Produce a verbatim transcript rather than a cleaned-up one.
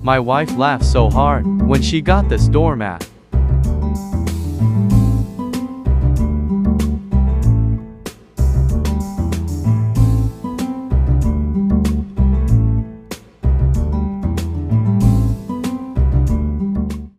My wife laughed so hard when she got this doormat.